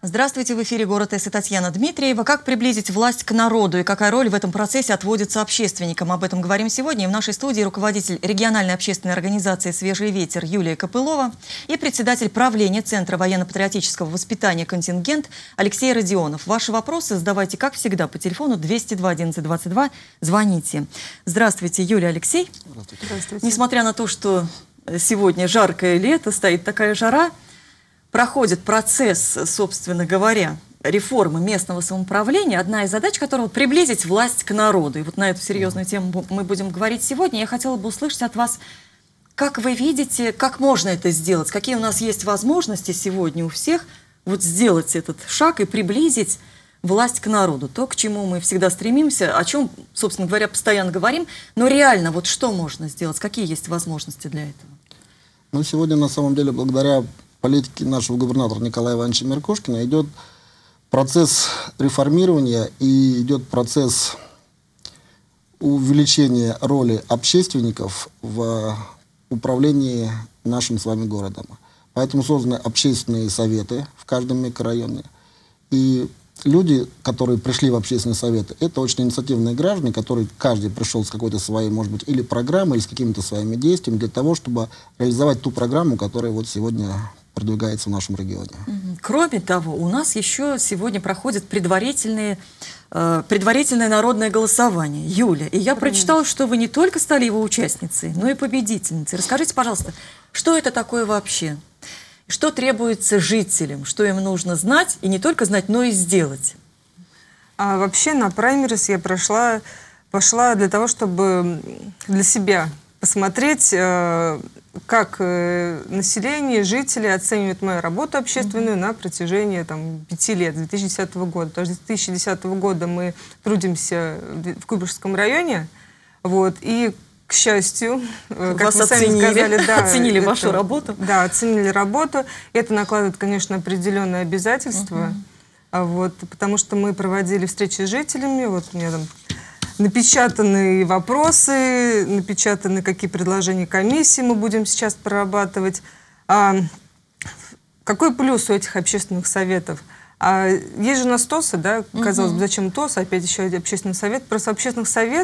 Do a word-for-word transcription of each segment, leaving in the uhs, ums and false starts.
Здравствуйте, в эфире «Город С» и Татьяна Дмитриева. Как приблизить власть к народу и какая роль в этом процессе отводится общественникам? Об этом говорим сегодня. И в нашей студии руководитель региональной общественной организации «Свежий ветер» Юлия Копылова и председатель правления Центра военно-патриотического воспитания «Контингент» Алексей Родионов. Ваши вопросы задавайте, как всегда, по телефону двести два одиннадцать двадцать два. Звоните. Здравствуйте, Юлия, Алексей. Здравствуйте. Здравствуйте. Несмотря на то, что сегодня жаркое лето, стоит такая жара, проходит процесс, собственно говоря, реформы местного самоуправления, одна из задач которого — приблизить власть к народу. И вот на эту серьезную тему мы будем говорить сегодня. Я хотела бы услышать от вас, как вы видите, как можно это сделать, какие у нас есть возможности сегодня у всех вот сделать этот шаг и приблизить власть к народу. То, к чему мы всегда стремимся, о чем, собственно говоря, постоянно говорим, но реально вот что можно сделать, какие есть возможности для этого? Ну, сегодня, на самом деле, благодаря политики нашего губернатора Николая Ивановича Меркушкина идет процесс реформирования и идет процесс увеличения роли общественников в управлении нашим с вами городом. Поэтому созданы общественные советы в каждом микрорайоне. И люди, которые пришли в общественные советы, это очень инициативные граждане, которые каждый пришел с какой-то своей, может быть, или программой, или с какими-то своими действиями для того, чтобы реализовать ту программу, которая вот сегодня продвигается в нашем регионе. Кроме того, у нас еще сегодня проходит предварительные, э, предварительное народное голосование. Юля, и я прочитала, что вы не только стали его участницей, но и победительницей. Расскажите, пожалуйста, что это такое вообще? Что требуется жителям? Что им нужно знать? И не только знать, но и сделать? А вообще на праймерис я прошла, пошла для того, чтобы для себя посмотреть, как население, жители оценивают мою работу общественную mm-hmm. на протяжении там, пяти лет, с две тысячи десятого года. Потому что с две тысячи десятого года мы трудимся в Куйбышевском районе. Вот, и, к счастью, как Вас вы сами оценили, сказали, да, оценили это, вашу работу. Да, оценили работу. Это накладывает, конечно, определенные обязательства. Mm-hmm. Вот, потому что мы проводили встречи с жителями. Вот у меня там напечатаны вопросы, напечатаны, какие предложения комиссии мы будем сейчас прорабатывать. А, какой плюс у этих общественных советов? А, есть же у нас ТОСы, да, казалось бы, зачем ТОС, опять еще один общественный совет. Просто общественных совет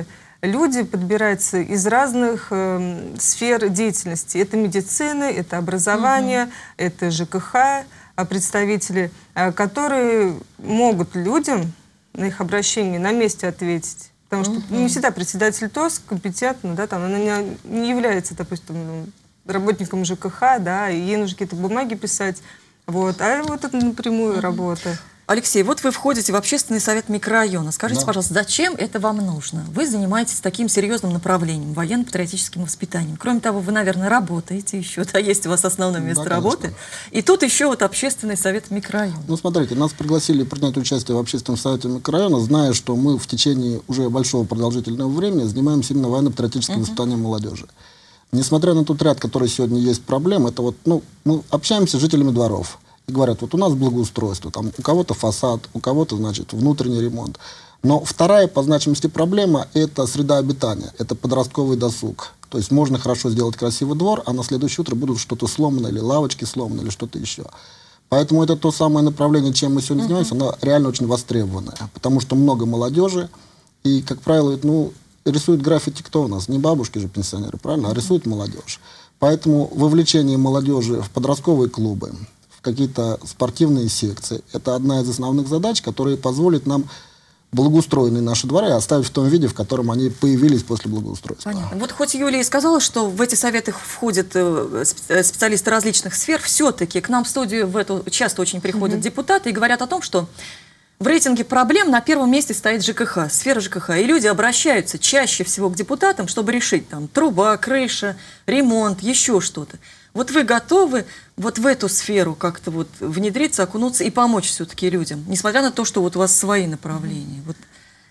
люди подбираются из разных э, сфер деятельности. Это медицина, это образование, угу. это ЖКХ, представители, которые могут людям на их обращение на месте ответить. Потому что uh-huh. не всегда председатель ТОС компетентна, да, там, она не, не является, допустим, работником ЖКХ, да, и ей нужно какие-то бумаги писать. Вот. А вот это напрямую uh-huh. работа. Алексей, вот вы входите в общественный совет микрорайона. Скажите, да. пожалуйста, зачем это вам нужно? Вы занимаетесь таким серьезным направлением, военно-патриотическим воспитанием. Кроме того, вы, наверное, работаете еще, да, есть у вас основное место да, работы. И тут еще вот общественный совет микрорайона. Ну, смотрите, нас пригласили принять участие в общественном совете микрорайона, зная, что мы в течение уже большого продолжительного времени занимаемся именно военно-патриотическим uh-huh. воспитанием молодежи. Несмотря на тот ряд, который сегодня есть проблем, это вот, ну, мы общаемся с жителями дворов. И говорят, вот у нас благоустройство, там у кого-то фасад, у кого-то, значит, внутренний ремонт. Но вторая по значимости проблема – это среда обитания, это подростковый досуг. То есть можно хорошо сделать красивый двор, а на следующее утро будут что-то сломано, или лавочки сломаны, или что-то еще. Поэтому это то самое направление, чем мы сегодня занимаемся, оно реально очень востребованное. Потому что много молодежи, и, как правило, ну, рисуют граффити кто у нас? Не бабушки же пенсионеры, правильно? А рисует молодежь. Поэтому вовлечение молодежи в подростковые клубы, какие-то спортивные секции. Это одна из основных задач, которая позволит нам благоустроенные наши дворы оставить в том виде, в котором они появились после благоустройства. Понятно. Вот хоть Юлия и сказала, что в эти советы входят специалисты различных сфер, все-таки к нам в студию в эту часто очень приходят mm-hmm. депутаты и говорят о том, что в рейтинге проблем на первом месте стоит ЖКХ, сфера ЖКХ. И люди обращаются чаще всего к депутатам, чтобы решить там труба, крыша, ремонт, еще что-то. Вот вы готовы вот в эту сферу как-то вот внедриться, окунуться и помочь все-таки людям, несмотря на то, что вот у вас свои направления? Вот.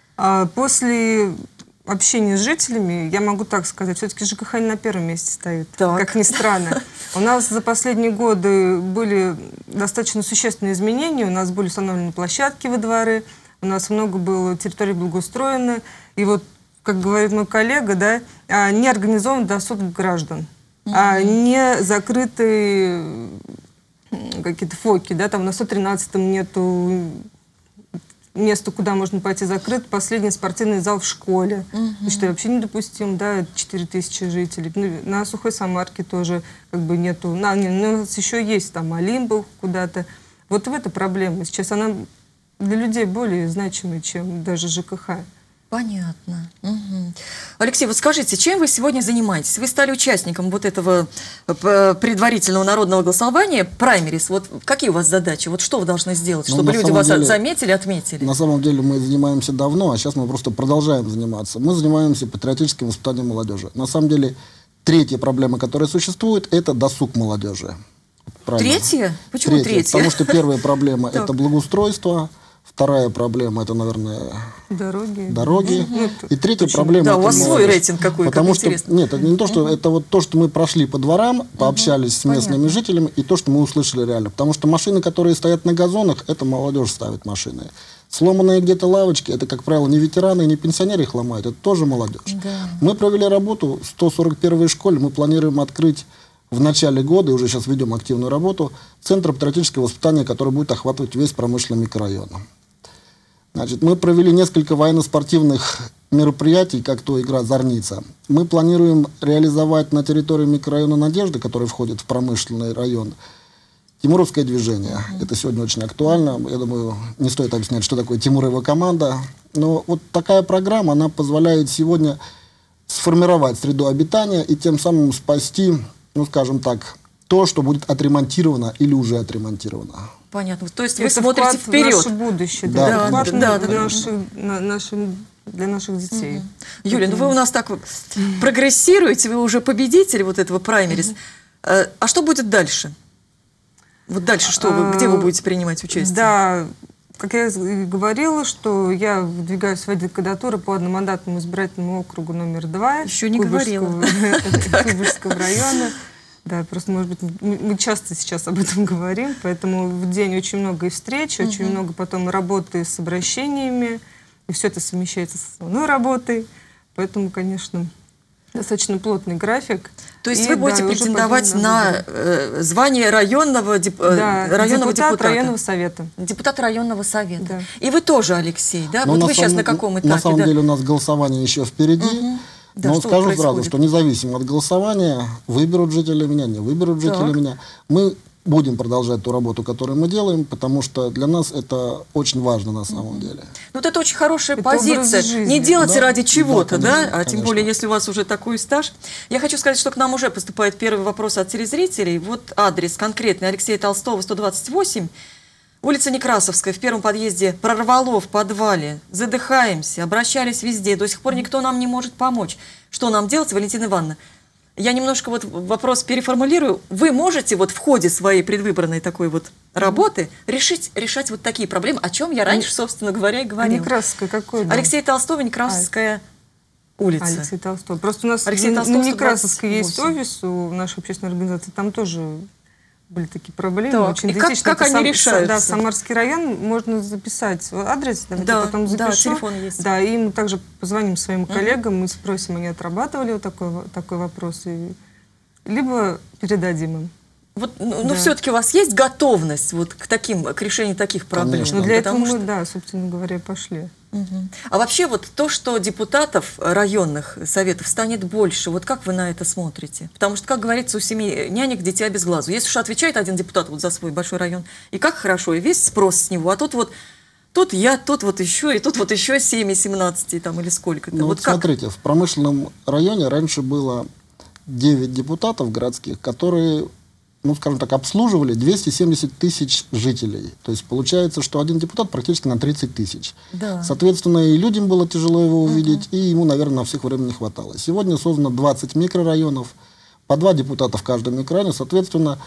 А после общения с жителями, я могу так сказать, все-таки ЖКХ не на первом месте стоит, так. как ни странно. У нас за последние годы были достаточно существенные изменения, у нас были установлены площадки во дворы, у нас много было территорий благоустроено, и вот, как говорит мой коллега, да, не организован досуг граждан. А не закрытые какие-то фоки, да, там на сто тринадцатом нету места, куда можно пойти, закрыт последний спортивный зал в школе, uh-huh. что вообще недопустимо, да, четыре тысячи жителей. Ну, на Сухой Самарке тоже как бы нету, на, не, у нас еще есть там Олимпов куда-то. Вот в эта проблема. Сейчас она для людей более значимая, чем даже ЖКХ. Понятно. Угу. Алексей, вот скажите, чем вы сегодня занимаетесь? Вы стали участником вот этого предварительного народного голосования, праймерис. Вот какие у вас задачи? Вот что вы должны сделать, ну, чтобы люди вас деле, заметили, отметили? На самом деле мы занимаемся давно, а сейчас мы просто продолжаем заниматься. Мы занимаемся патриотическим воспитанием молодежи. На самом деле третья проблема, которая существует, это досуг молодежи. Правильно? Третья? Почему третья? третья? Потому что первая проблема – это благоустройство. Вторая проблема – это, наверное, дороги. дороги. Угу. И третья Очень... проблема – да, это у вас молодежь. свой рейтинг какой, Потому как что, интересно. нет, это не то, что, угу. это вот то, что мы прошли по дворам, пообщались угу. с местными Понятно. жителями, и то, что мы услышали реально. Потому что машины, которые стоят на газонах, это молодежь ставит машины. Сломанные где-то лавочки, это, как правило, не ветераны, не пенсионеры их ломают, это тоже молодежь. Да. Мы провели работу в сто сорок первой школе, мы планируем открыть в начале года, и уже сейчас ведем активную работу, Центр патриотического воспитания, который будет охватывать весь промышленный микрорайон. Значит, мы провели несколько военно-спортивных мероприятий, как то игра «Зорница». Мы планируем реализовать на территории микрорайона «Надежда», который входит в промышленный район, тимуровское движение. Uh-huh. Это сегодня очень актуально. Я думаю, не стоит объяснять, что такое Тимуровая команда. Но вот такая программа, она позволяет сегодня сформировать среду обитания и тем самым спасти, ну, скажем так, то, что будет отремонтировано или уже отремонтировано. Понятно. То есть это вы смотрите вклад вперед. в наше будущее. Да, Да, да, вклад да, для, да. Наших, на, нашим, для наших детей. Угу. Юлия, ну вы у нас так прогрессируете, вы уже победитель вот этого праймерис. Угу. А что будет дальше? Вот дальше что вы, где вы будете принимать участие? Да, как я и говорила, что я выдвигаю свои кандидатуры по одномандатному избирательному округу номер два. Еще не говорила. Куйбышевского района. Да, просто, может быть, мы часто сейчас об этом говорим, поэтому в день очень много и встреч, очень угу. много потом работы с обращениями, и все это совмещается с основной работой, поэтому, конечно, достаточно плотный график. То есть и, вы будете да, претендовать на э, звание районного, деп, да, районного депутат депутата? районного совета. Депутат районного совета. Да. И вы тоже, Алексей, да? Но вот вы вы сейчас на каком этапе? На самом да? деле у нас голосование еще впереди. Угу. Да, Но что скажу происходит? сразу, что независимо от голосования, выберут жители меня, не выберут жители Так. меня, мы будем продолжать ту работу, которую мы делаем, потому что для нас это очень важно на самом mm-hmm. деле. Ну, вот это очень хорошая это позиция. жизни. Не делайте Да, ради чего-то, да, да? конечно, А тем конечно. более, если у вас уже такой стаж. Я хочу сказать, что к нам уже поступает первый вопрос от телезрителей. Вот адрес конкретный: Алексея Толстого, сто двадцать восемь. Улица Некрасовская, в первом подъезде прорвало в подвале. Задыхаемся, обращались везде. До сих пор никто нам не может помочь. Что нам делать, Валентина Ивановна? Я немножко вот вопрос переформулирую. Вы можете вот в ходе своей предвыборной такой вот работы решить, решать вот такие проблемы, о чем я раньше, собственно говоря, и говорила. А Некрасовская какой? Да? Алексей Толстого, Некрасовская а, улица. Алексей Толстого. Просто у нас Алексей на Толстого, Некрасовской есть сто двадцать офис у нашей общественной организации. Там тоже были такие проблемы. Так, очень и как- идентичны. как Это они решаются? Да, Самарский район. Можно записать адрес, давайте Да, потом да, запишу. телефон есть. Да, и мы также позвоним своим коллегам, мы спросим, они отрабатывали вот такой, такой вопрос, и либо передадим им. Вот, ну, Да. но все-таки у вас есть готовность вот к таким, к решению таких проблем? Конечно. Но для этого Потому мы, что- да, собственно говоря, пошли. Мгм. А вообще вот то, что депутатов районных советов станет больше, вот как вы на это смотрите? Потому что, как говорится, у семьи нянек дитя без глазу. Если уж отвечает один депутат вот за свой большой район, и как хорошо, и весь спрос с него, а тут вот тут я, тут вот еще, и тут вот еще семь, семнадцать там, или сколько-то. Ну, вот вот как? смотрите, в промышленном районе раньше было девять депутатов городских, которые, ну, скажем так, обслуживали двести семьдесят тысяч жителей. То есть получается, что один депутат практически на тридцать тысяч. Да. Соответственно, и людям было тяжело его увидеть, и ему, наверное, на всех времени не хватало. Сегодня создано двадцать микрорайонов, по два депутата в каждом микрорайоне. Соответственно,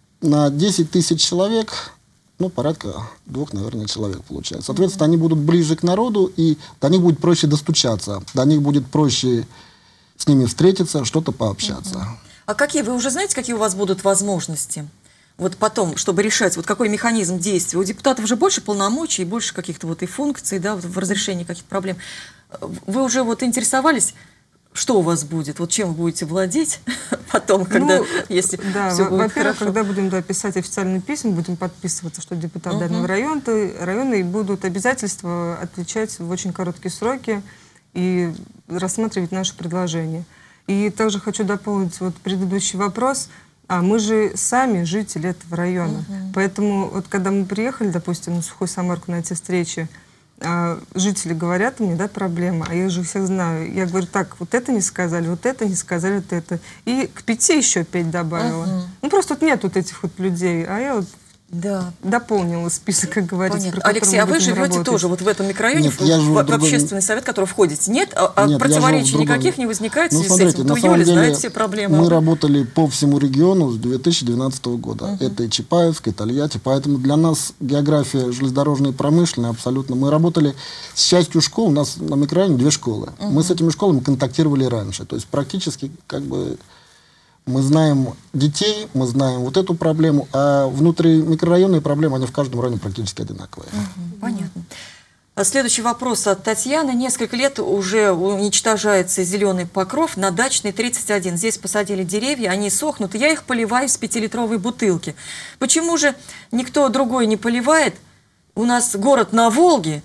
на десять тысяч человек, ну, порядка двух, наверное, человек получается. Соответственно, они будут ближе к народу, и до них будет проще достучаться, до них будет проще с ними встретиться, что-то пообщаться. А какие, вы уже знаете, какие у вас будут возможности? Вот потом, чтобы решать, вот какой механизм действия. У депутатов уже больше полномочий, больше каких-то вот и функций, да, в разрешении каких-то проблем. Вы уже вот интересовались, что у вас будет? Вот чем вы будете владеть потом, когда, Ну, если да, все будет во-первых, хорошо? когда будем да, писать официальные письма, будем подписываться, что депутат Мгм. данного района, то района и будут обязательства отвечать в очень короткие сроки и рассматривать наши предложения. И также хочу дополнить вот предыдущий вопрос. А мы же сами жители этого района. Поэтому вот когда мы приехали, допустим, на Сухую Самарку на эти встречи, а, жители говорят мне, да, проблема, а я же всех знаю. Я говорю, так, вот это не сказали, вот это не сказали, вот это. И к пяти еще пять добавила. Мгм. Ну, просто вот нет вот этих вот людей, а я вот Да. дополнила список, как говорится. Понятно. про который Алексей, мы а вы будем живете работать. тоже вот в этом микрорайоне, Нет, в, я живу в- в в другом- общественный совет, который входите? Нет? А, а Нет, я живу в противоречий другом- никаких не возникает в Ну, связи с смотрите, этим? на То самом Юля деле знает все проблемы. мы а вы- работали по всему региону с две тысячи двенадцатого года. Это и Чапаевск, и Тольятти. Поэтому для нас география железнодорожная и промышленная абсолютно. Мы работали с частью школ. У нас на микрорайоне две школы. Мы с этими школами контактировали раньше. То есть практически как бы мы знаем детей, мы знаем вот эту проблему, а внутримикрорайонные проблемы, они в каждом районе практически одинаковые. Мгм, Понятно. А Следующий вопрос от Татьяны. Несколько лет уже уничтожается зеленый покров на Дачной тридцать один. Здесь посадили деревья, они сохнут, и я их поливаю с пятилитровой бутылки. Почему же никто другой не поливает? У нас город на Волге,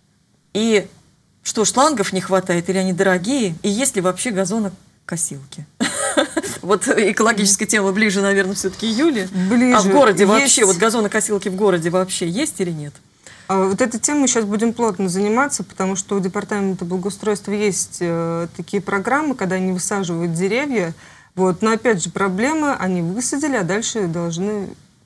и что, шлангов не хватает, или они дорогие? И есть ли вообще газонокосилки? Вот экологическая тема ближе, наверное, все-таки Юле. Ближе. А в городе Есть. вообще, вот газонокосилки в городе вообще есть или нет? А вот этой темой сейчас будем плотно заниматься, потому что у департамента благоустройства есть э, такие программы, когда они высаживают деревья. Вот. Но опять же проблема, они высадили, а дальше должны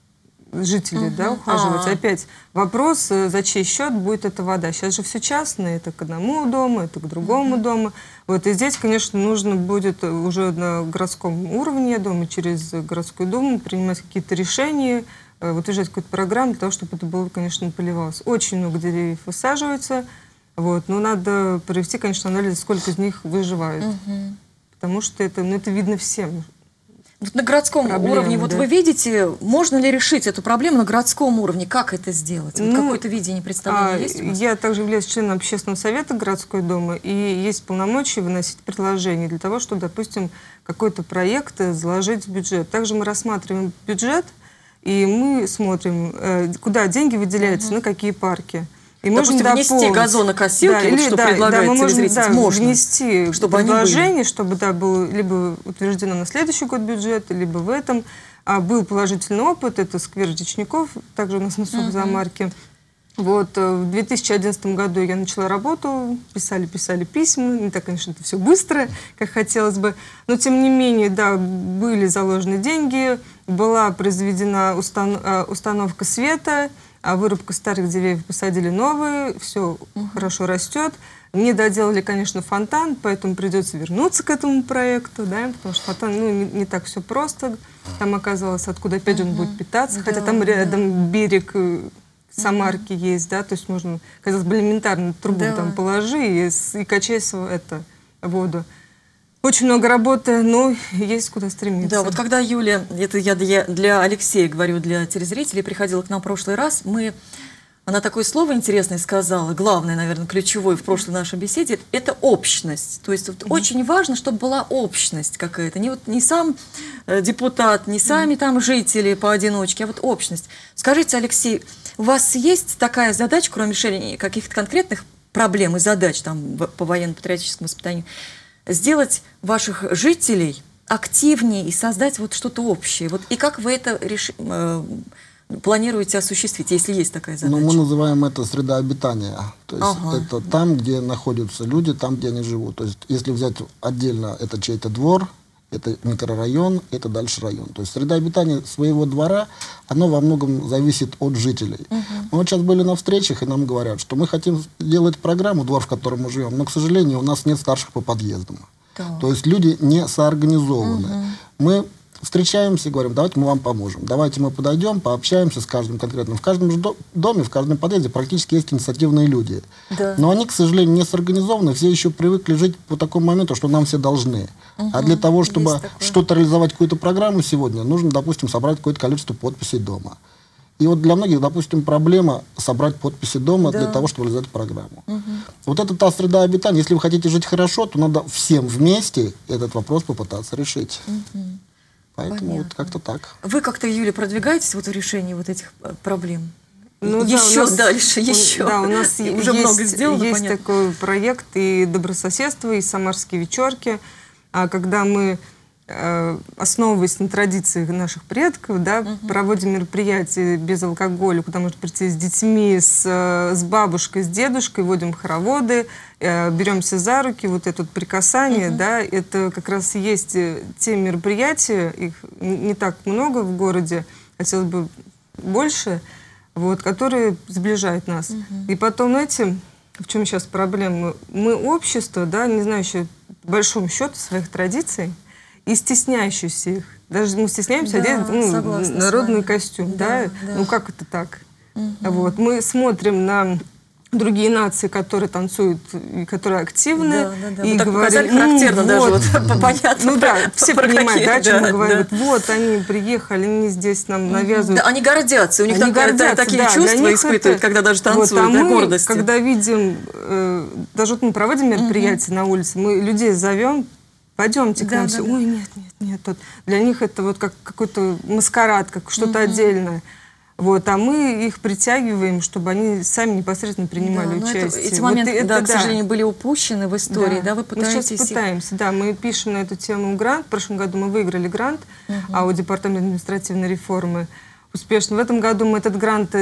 жители да, ухаживать. А. Опять вопрос, э, за чей счет будет эта вода. Сейчас же все частное, это к одному дому, это к другому дому. Вот. И здесь, конечно, нужно будет уже на городском уровне, я думаю, через городскую думу принимать какие-то решения, утверждать какую-то программу для того, чтобы это было, конечно, поливалось. Очень много деревьев высаживается, вот, но надо провести, конечно, анализ, сколько из них выживают. Мгм. Потому что это, ну, это видно всем. Вот на городском Проблемы, уровне, вот да. вы видите, можно ли решить эту проблему на городском уровне? Как это сделать? Вот Ну, какое-то видение, представление А, есть у вас? я также являюсь членом общественного совета городской думы, и есть полномочия выносить предложения для того, чтобы, допустим, какой-то проект э, заложить в бюджет. Также мы рассматриваем бюджет, и мы смотрим, э, куда деньги выделяются, на какие парки. И Допустим, можем внести дополнить. газонокосилки, вот что предлагает мы можем, телезритель, да, можно, внести чтобы они предложение, чтобы да, было либо утверждено на следующий год бюджет, либо в этом. А, был положительный опыт, это сквер Дичников, также у нас на Сухой Самарке. Вот, э, в две тысячи одиннадцатом году я начала работу, писали, писали письма, не так, конечно, это все быстро, как хотелось бы, но тем не менее, да, были заложены деньги, была произведена устан- э, установка света, а вырубка старых деревьев, посадили новые, все хорошо растет. Не доделали, конечно, фонтан, поэтому придется вернуться к этому проекту, да, потому что фонтан, ну, не, не так все просто. Там оказалось, откуда опять же он будет питаться, хотя Да, там да. рядом берег э, Самарки есть, да, то есть можно, казалось бы, элементарно трубу Да. там положи и, с- и качай св- это, воду. Очень много работы, но есть куда стремиться. Да, вот когда Юля, это я для, для Алексея говорю, для телезрителей, приходила к нам в прошлый раз, мы, она такое слово интересное сказала, главное, наверное, ключевое в прошлой нашей беседе, это общность. То есть вот очень важно, чтобы была общность какая-то, не, вот, не сам э, депутат, не сами там жители поодиночке, а вот общность. Скажите, Алексей, у вас есть такая задача, кроме решения каких-то конкретных проблем и задач там, в- по военно-патриотическому воспитанию, сделать ваших жителей активнее и создать вот что-то общее. Вот, и как вы это реш... э, планируете осуществить, если есть такая задача? Ну, мы называем это среда обитания. То есть Ага. это там, где находятся люди, там, где они живут. То есть если взять отдельно, это чей-то двор, это микрорайон, это дальше район. То есть среда обитания своего двора, оно во многом зависит от жителей. Мы вот сейчас были на встречах, и нам говорят, что мы хотим сделать программу «Двор, в котором мы живем», но, к сожалению, у нас нет старших по подъездам. Так. То есть люди не соорганизованы. Мы встречаемся и говорим, давайте мы вам поможем. Давайте мы подойдем, пообщаемся с каждым конкретным. В каждом же до- доме, в каждом подъезде практически есть инициативные люди. Да. Но они, к сожалению, не сорганизованы, все еще привыкли жить по такому моменту, что нам все должны. А для того, чтобы Есть такое. что-то реализовать, какую-то программу сегодня, нужно, допустим, собрать какое-то количество подписей дома. И вот для многих, допустим, проблема собрать подписи дома Да. для того, чтобы реализовать программу. Угу. Вот это та среда обитания. Если вы хотите жить хорошо, то надо всем вместе этот вопрос попытаться решить. Угу. Поэтому Понятно. вот как-то так. Вы как-то, Юля, продвигаетесь вот в решении вот этих э, проблем? Ну, еще да, у нас, дальше, он, еще. Да, у нас уже есть, много сделано, есть понятно. такой проект и добрососедство, и самарские вечерки, а когда мы, э, основываясь на традициях наших предков, да, угу. проводим мероприятия без алкоголя, куда можно прийти с детьми, с, с бабушкой, с дедушкой, водим хороводы, э, беремся за руки, вот это вот прикасание, угу. да, это как раз и есть те мероприятия, их не так много в городе, хотелось бы больше, вот, которые сближают нас. Угу. И потом, знаете, в чем сейчас проблема? Мы общество, да, не знающее по большому счету своих традиций и стесняющиеся их. Даже мы стесняемся да, одеть ну, народный костюм. Да, да? Да. Ну как это так? Угу. Вот. Мы смотрим на другие нации, которые танцуют, и которые активны. Да, да, да. И так говорим, показали характерно ну, даже, вот, вот, понятно. Ну да, все понимают, да, о чем да, мы говорим. Да. Вот они приехали, они здесь нам навязывают. Да, они гордятся, у них они так, гордятся, такие да, чувства испытывают, это, когда даже танцуют, вот, а да, мы, гордости. Когда видим, э, даже вот мы проводим мероприятия угу. на улице, мы людей зовем, пойдемте к да, нам, да, все, да. ой, нет, нет, нет. Вот. Для них это вот как какой-то маскарад, как что-то угу. отдельное. Вот, а мы их притягиваем, чтобы они сами непосредственно принимали да, участие. Это, эти моменты, вот это, да, да, к сожалению, были упущены в истории, да, да вы пытаетесь... Мы сейчас пытаемся, да, мы пишем на эту тему грант. В прошлом году мы выиграли грант угу. а у Департамента административной реформы успешно. В этом году мы этот грант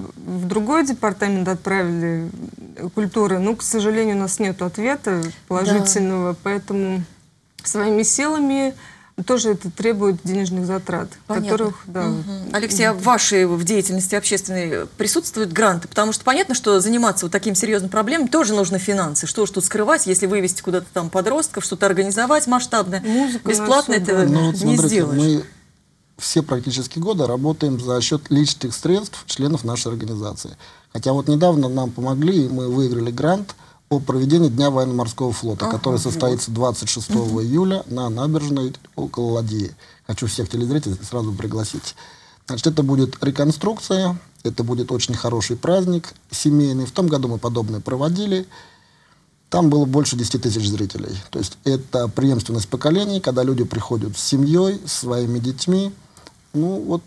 в другой департамент отправили, культуры, но, к сожалению, у нас нет ответа положительного, да. Поэтому своими силами... Тоже это требует денежных затрат, понятно. Которых, да. Угу. Алексей, а в вашей в деятельности общественной присутствуют гранты? Потому что понятно, что заниматься вот таким серьезным проблемой тоже нужны финансы. Что ж тут скрывать, если вывести куда-то там подростков, что-то организовать масштабное, музыка бесплатно это да. ну, вот не смотрите, сделаешь. Мы все практически годы работаем за счет личных средств членов нашей организации. Хотя вот недавно нам помогли, и мы выиграли грант о проведении Дня военно-морского флота, ага, который состоится двадцать шестого угу. июля на набережной около Ладьи. Хочу всех телезрителей сразу пригласить. Значит, это будет реконструкция, это будет очень хороший праздник семейный. В том году мы подобное проводили. Там было больше десяти тысяч зрителей. То есть это преемственность поколений, когда люди приходят с семьей, с своими детьми. Ну вот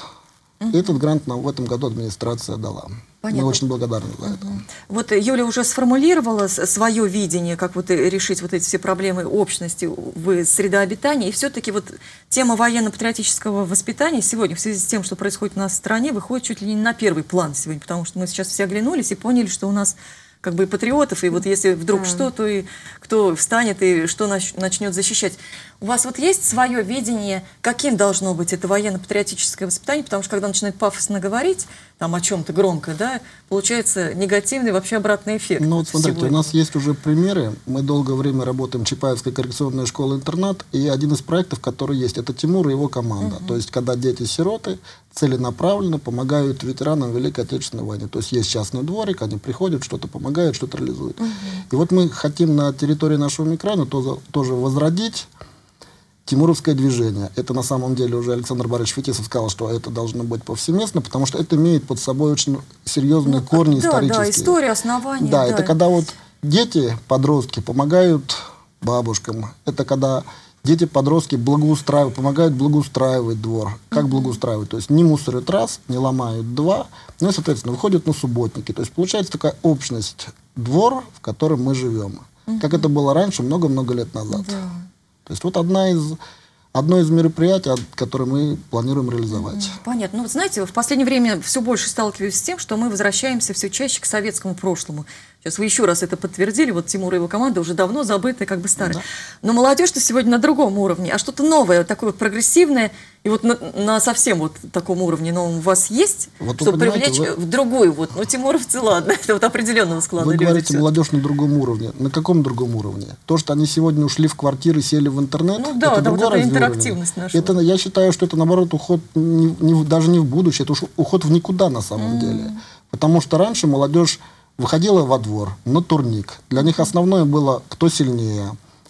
угу. этот грант нам в этом году администрация дала. Понятно. Мы очень благодарны за это. Угу. Вот Юля уже сформулировала свое видение, как вот решить вот эти все проблемы общности в среде обитания. И все-таки вот тема военно-патриотического воспитания сегодня, в связи с тем, что происходит у нас в стране, выходит чуть ли не на первый план сегодня. Потому что мы сейчас все оглянулись и поняли, что у нас как бы и патриотов, и вот если вдруг да. что, то и кто встанет и что нач начнет защищать. У вас вот есть свое видение, каким должно быть это военно-патриотическое воспитание, потому что когда начинают пафосно говорить там о чем-то громко, да, получается негативный вообще обратный эффект. Ну вот смотрите, сегодня. У нас есть уже примеры. Мы долгое время работаем Чапаевская коррекционная школа-интернат, и один из проектов, который есть, это Тимур и его команда. Uh-huh. То есть когда дети-сироты целенаправленно помогают ветеранам Великой Отечественной войны. То есть есть частный дворик, они приходят, что-то помогают, что-то реализуют. Uh-huh. И вот мы хотим на территории нашего микрорайона тоже, тоже возродить Тимуровское движение. Это на самом деле уже Александр Борисович Фетисов сказал, что это должно быть повсеместно, потому что это имеет под собой очень серьезные ну, корни да, исторические. Да, история, основания. Да, да, это когда вот дети, подростки помогают бабушкам. Это когда дети-подростки благоустраивают, помогают благоустраивать двор. Как uh-huh. благоустраивать? То есть не мусорят раз, не ломают два, ну и, соответственно, выходят на субботники. То есть получается такая общность, двор, в котором мы живем. Uh-huh. Как это было раньше, много-много лет назад. Uh-huh. То есть вот одна из, одно из мероприятий, которое мы планируем реализовать. Понятно. Ну, вот знаете, в последнее время все больше сталкиваюсь с тем, что мы возвращаемся все чаще к советскому прошлому. Сейчас вы еще раз это подтвердили, вот Тимур и его команда уже давно забытые, как бы старые. Да. Но молодежь-то сегодня на другом уровне, а что-то новое, такое вот прогрессивное, и вот на, на совсем вот таком уровне новом у вас есть, вот чтобы привлечь вы... в другой вот, ну, тимуровцы, ладно, это вот определенного склада Вы люди. говорите, молодежь на другом уровне. На каком другом уровне? То, что они сегодня ушли в квартиры, сели в интернет, ну, да, это да, другой вот эта уровень. интерактивность наша. Это, я считаю, что это, наоборот, уход не, не, даже не в будущее, это уход в никуда на самом mm. деле. Потому что раньше молодежь выходила во двор, на турник. Для них основное было, кто сильнее,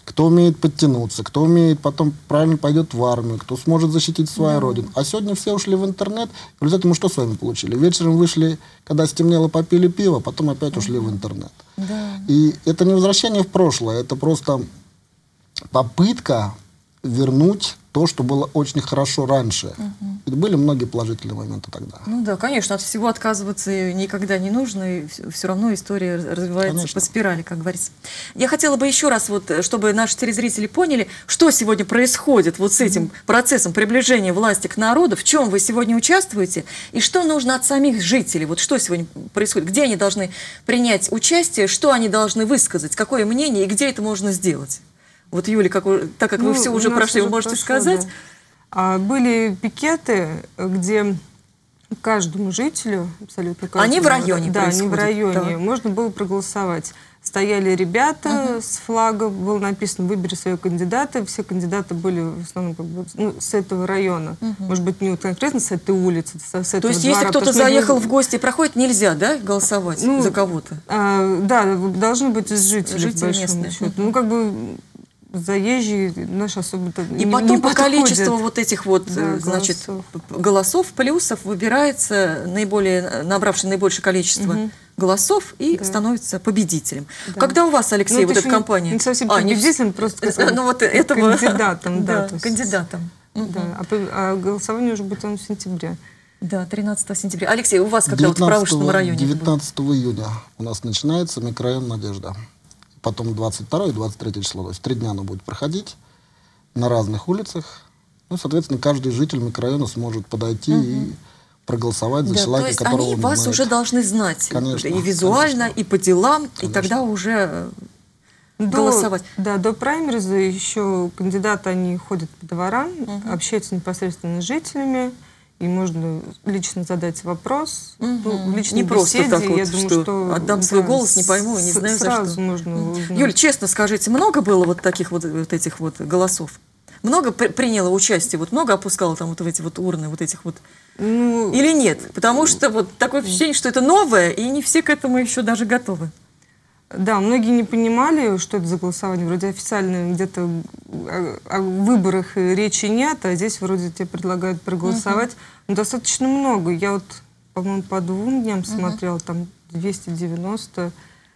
кто умеет подтянуться, кто умеет потом правильно пойдет в армию, кто сможет защитить свою Да. родину. А сегодня все ушли в интернет. В результате мы что с вами получили? Вечером вышли, когда стемнело, попили пиво, потом опять ушли в интернет. Да. И это не возвращение в прошлое, это просто попытка вернуть то, что было очень хорошо раньше. И были многие положительные моменты тогда. Ну да, конечно, от всего отказываться никогда не нужно, и все равно история развивается Конечно. по спирали, как говорится. Я хотела бы еще раз, вот, чтобы наши телезрители поняли, что сегодня происходит вот с этим процессом приближения власти к народу, в чем вы сегодня участвуете, и что нужно от самих жителей, вот что сегодня происходит, где они должны принять участие, что они должны высказать, какое мнение и где это можно сделать. Вот, Юля, как, вы- так как вы Ну, все у уже нас прошли, вы уже можете прошло, сказать? да. А, были пикеты, где каждому жителю, абсолютно каждому, Они в районе да, они в происходят, районе, так. можно было проголосовать. Стояли ребята с флагом, было написано «Выбери своего кандидата». Все кандидаты были в основном как бы, ну, с этого района. Может быть, не вот конкретно с этой улицы, с, с То этого есть, двора, если кто-то потому что заехал мы- в гости и проходит, нельзя, да, голосовать Ну, за кого-то? А, да, должны быть из жителей, Жители по большому местные. счету. Ну, как бы заезжие наши особо-то И не- потом не по подходят. количеству вот этих вот, Да, э, значит, голосов. п- голосов, плюсов выбирается наиболее, набравший наибольшее количество голосов и Да. становится победителем. Да. Когда у вас, Алексей, Ну, вот это эта еще не- компания? не совсем А, не вс- победителем, просто, как Э, сказать, ну, вот этого... кандидатом, да, Да, то есть. кандидатом. Да, а, по- а голосование уже будет он в сентябре. Да, тринадцатого сентября. Алексей, у вас когда вот в промышленном районе? это было? девятнадцатого июня у нас начинается микрорайон «Надежда». Потом двадцать второе и двадцать третье число. То есть три дня оно будет проходить на разных улицах. Ну, соответственно, каждый житель микрорайона сможет подойти и проголосовать за Да, человека, то есть которого они он вас знает. уже должны знать. Конечно, И визуально, конечно. и по делам, и Конечно. тогда уже э, До- голосовать. Да, до праймериза еще кандидаты, они ходят по дворам, общаются непосредственно с жителями, и можно лично задать вопрос. Ну, в личной Не просто беседе, так вот, я думаю, что что отдам свой голос, не пойму, не с- знаю за сразу что. можно узнать. Юль, честно скажите, много было вот таких вот, вот этих вот голосов? Много при- приняло участие, вот много опускало там вот в эти вот урны, вот этих вот? Ну, Или нет? Потому что вот такое впечатление, что это новое, и не все к этому еще даже готовы. да, многие не понимали, что это за голосование. Вроде официально где-то о, о выборах и речи нет, а здесь вроде тебе предлагают проголосовать. Ну, достаточно много. Я вот, по-моему, по двум дням смотрела, там двести девяносто.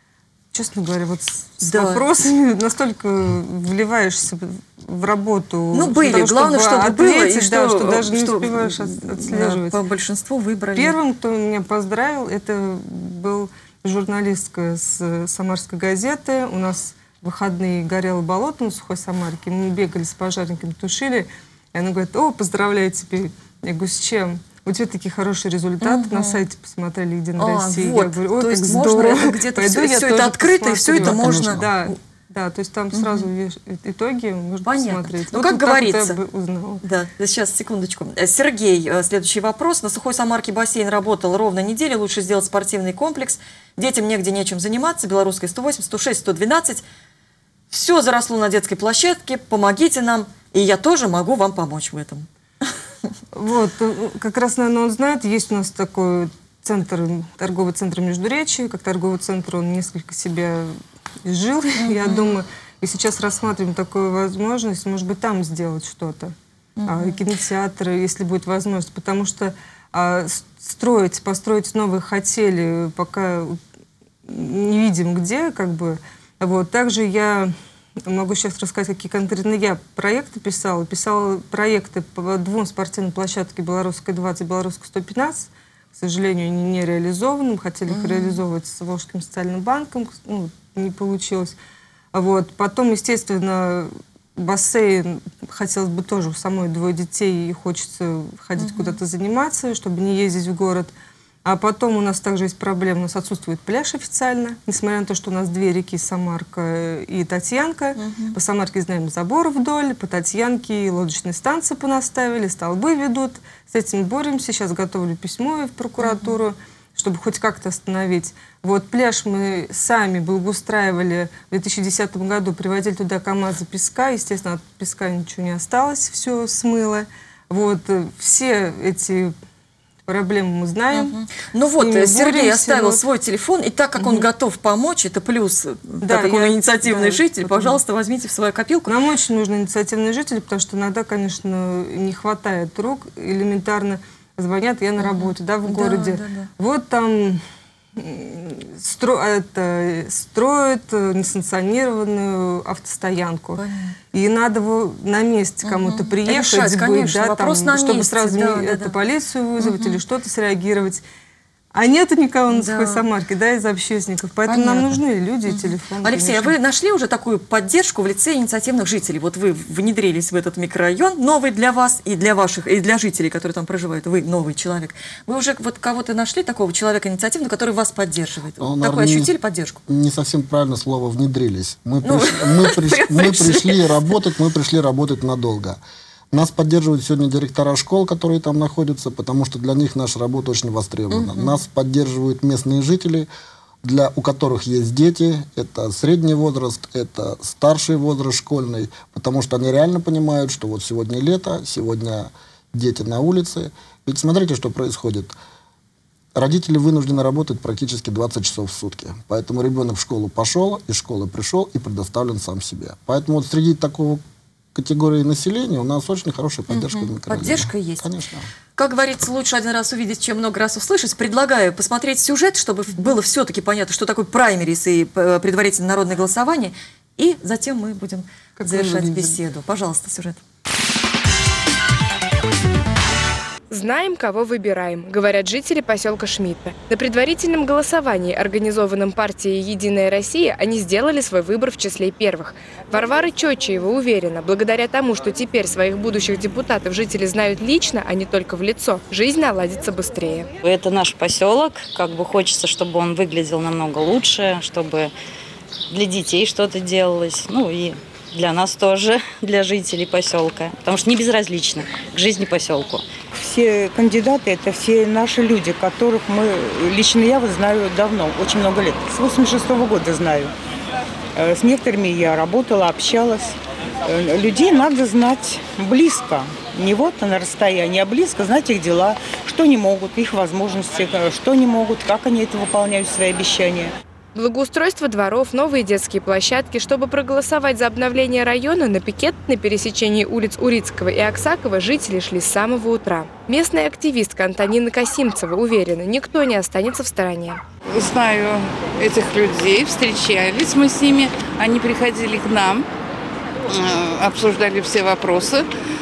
Честно говоря, вот с, с Да. вопросами настолько вливаешься в работу. Ну, для были. того, Главное, чтобы было, и ответить, что, да, что даже не что, успеваешь от- да, отслеживать. по большинству выбрали. Первым, кто меня поздравил, это был журналистка с Самарской газеты. У нас в выходные горело болото на Сухой Самарке. Мы бегали с пожарниками, тушили. И она говорит: о, поздравляю тебя. Я говорю: с чем? У тебя такие хорошие результаты. На сайте посмотрели «Единая А, Россия». вот. Я говорю: о, То как есть можно здорово. это где-то Пойду всё- я всё это тоже открыто, и всё это посмотрю». можно- Да, да, то есть там сразу веш- итоги можно Понятно. посмотреть. Ну, Вот как вот так вот я говорится. бы узнала. Да, сейчас, секундочку. Э, Сергей, э, следующий вопрос. На Сухой Самарке бассейн работал ровно неделю. Лучше сделать спортивный комплекс. Детям негде нечем заниматься. Белорусская сто восемь, сто шесть, сто двенадцать. Все заросло на детской площадке. Помогите нам. И я тоже могу вам помочь в этом. Вот, э, как раз, наверное, он знает, есть у нас такой центр, торговый центр Междуречия, как торговый центр он несколько себя изжил, я думаю, и сейчас рассматриваем такую возможность, может быть, там сделать что-то, а, и кинотеатры, если будет возможность, потому что а, с- строить, построить новые хотели, пока не видим где, как бы, вот, также я... Могу сейчас рассказать, какие конкретно я проекты писала. Писала проекты по двум спортивным площадкам: Белорусская двадцать, Белорусская сто пятнадцать. К сожалению, они не реализованы. Мы хотели их реализовывать с Волжским социальным банком. Ну, не получилось. Вот. Потом, естественно, бассейн. Хотелось бы тоже, у самой двое детей, и хочется ходить куда-то заниматься, чтобы не ездить в город. А потом у нас также есть проблема, у нас отсутствует пляж официально, несмотря на то, что у нас две реки, Самарка и Татьянка. Uh-huh. По Самарке знаем забор вдоль, по Татьянке лодочные станции понаставили, столбы ведут. С этим боремся, сейчас готовлю письмо в прокуратуру, uh-huh. чтобы хоть как-то остановить. Вот пляж мы сами благоустраивали в две тысячи десятом году, привозили туда КамАЗы песка, естественно, от песка ничего не осталось, все смыло. Вот все эти... проблемы мы знаем. Угу. Ну вот, Сергей оставил вот свой телефон, и так как угу. он готов помочь, это плюс, да, так как он инициативный да, житель, потом... пожалуйста, возьмите в свою копилку. Нам очень нужны инициативные жители, потому что иногда, конечно, не хватает рук, элементарно звонят, я на работе, да, в городе. Да, да, да. Вот там стро... это, строят несанкционированную автостоянку. Понятно. И надо на месте кому-то угу. приехать, решать, быть, конечно, да, вопрос там, на чтобы месте, сразу да, это, да. полицию вызвать угу. или что-то среагировать. А нету никого на Сухой да. Самарке, да, из общественников. Поэтому Понятно. Нам нужны люди и телефоны. Алексей, конечно. А вы нашли уже такую поддержку в лице инициативных жителей? Вот вы внедрились в этот микрорайон, новый для вас и для ваших, и для жителей, которые там проживают. Вы новый человек. Вы уже вот кого-то нашли, такого человека инициативного, который вас поддерживает? Ну, такую ощутили поддержку? Не совсем правильно слово «внедрились». Мы, ну, приш... мы, приш... мы пришли работать, мы пришли работать надолго. Нас поддерживают сегодня директора школ, которые там находятся, потому что для них наша работа очень востребована. Uh-huh. Нас поддерживают местные жители, для, у которых есть дети. Это средний возраст, это старший возраст школьный, потому что они реально понимают, что вот сегодня лето, сегодня дети на улице. Ведь смотрите, что происходит. Родители вынуждены работать практически двадцать часов в сутки. Поэтому ребенок в школу пошел, из школы пришел и предоставлен сам себе. Поэтому вот среди такого категории населения у нас очень хорошая поддержка. Угу. Поддержка есть. Конечно. Как говорится, лучше один раз увидеть, чем много раз услышать. Предлагаю посмотреть сюжет, чтобы было все-таки понятно, что такое праймерис и предварительное народное голосование. И затем мы будем как завершать беседу. Пожалуйста, сюжет. Знаем, кого выбираем, говорят жители поселка Шмидта. На предварительном голосовании, организованном партией «Единая Россия», они сделали свой выбор в числе первых. Варвара Чотчеева уверена, благодаря тому, что теперь своих будущих депутатов жители знают лично, а не только в лицо, жизнь наладится быстрее. Это наш поселок, как бы хочется, чтобы он выглядел намного лучше, чтобы для детей что-то делалось, ну и для нас тоже, для жителей поселка, потому что не безразлично к жизни поселку. Все кандидаты – это все наши люди, которых мы, лично я вот знаю давно, очень много лет. С восемьдесят шестого года знаю. С некоторыми я работала, общалась. Людей надо знать близко. Не вот на расстоянии, а близко знать их дела, что не могут, их возможности, что не могут, как они это выполняют, свои обещания. Благоустройство дворов, новые детские площадки. Чтобы проголосовать за обновление района, на пикет на пересечении улиц Урицкого и Аксакова жители шли с самого утра. Местная активистка Антонина Касимцева уверена, никто не останется в стороне. Знаю этих людей, встречались мы с ними, они приходили к нам, обсуждали все вопросы.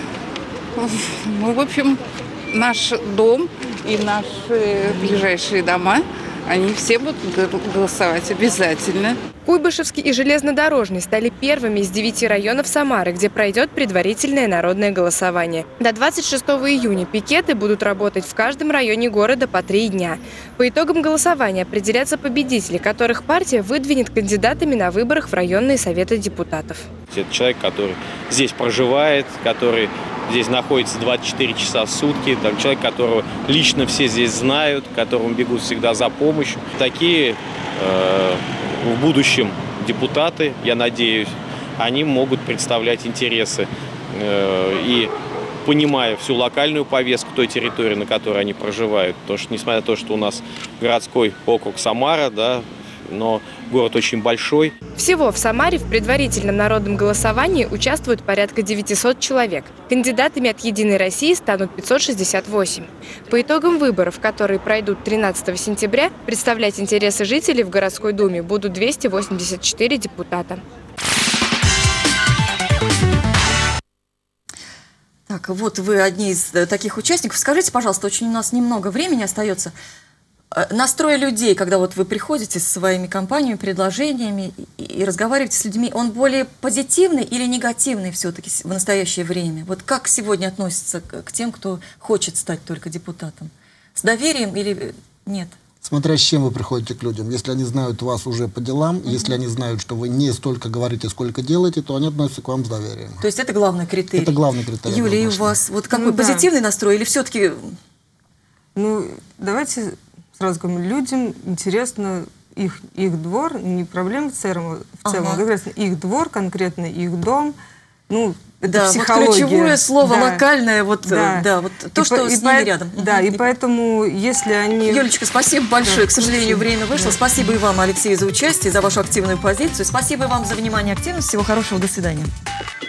Ну, в общем, наш дом и наши ближайшие дома, они все будут голосовать обязательно. Куйбышевский и Железнодорожный стали первыми из девяти районов Самары, где пройдет предварительное народное голосование. До двадцать шестого июня пикеты будут работать в каждом районе города по три дня. По итогам голосования определятся победители, которых партия выдвинет кандидатами на выборах в районные советы депутатов. Это человек, который здесь проживает, который здесь находится двадцать четыре часа в сутки, там человек, которого лично все здесь знают, которому бегут всегда за помощью. Такие э, в будущем депутаты, я надеюсь, они могут представлять интересы э, и понимая всю локальную повестку той территории, на которой они проживают. Потому что, несмотря на то, что у нас городской округ Самара, да, но город очень большой. Всего в Самаре в предварительном народном голосовании участвуют порядка девятисот человек. Кандидатами от «Единой России» станут пятьсот шестьдесят восемь. По итогам выборов, которые пройдут тринадцатого сентября, представлять интересы жителей в городской думе будут двести восемьдесят четыре депутата. Так, вот вы одни из таких участников. Скажите, пожалуйста, очень у нас немного времени остается. Настрой людей, когда вот вы приходите со своими компаниями, предложениями и, и разговариваете с людьми, он более позитивный или негативный все-таки в настоящее время? Вот как сегодня относится к, к тем, кто хочет стать только депутатом? С доверием или нет? Смотря с чем вы приходите к людям. Если они знают вас уже по делам, uh-huh. если они знают, что вы не столько говорите, сколько делаете, то они относятся к вам с доверием. То есть это главный критерий? Это главный критерий. Юлия, и у вас вот какой, ну, позитивный да. настрой или все-таки... Ну, давайте... Сразу говорю, людям интересно их, их двор, не проблема в целом, в целом ага. а как раз их двор, конкретно их дом, ну, это Да, вот психология. ключевое слово Да. локальное, вот, Да. э, да, вот то, И что по- с и ними по- рядом. Да, Мгм. и поэтому, если они... Юлечка, спасибо большое. Да, К сожалению, спасибо. время вышло. Да. Спасибо и вам, Алексей, за участие, за вашу активную позицию. Спасибо и вам за внимание и активность. Всего хорошего. До свидания.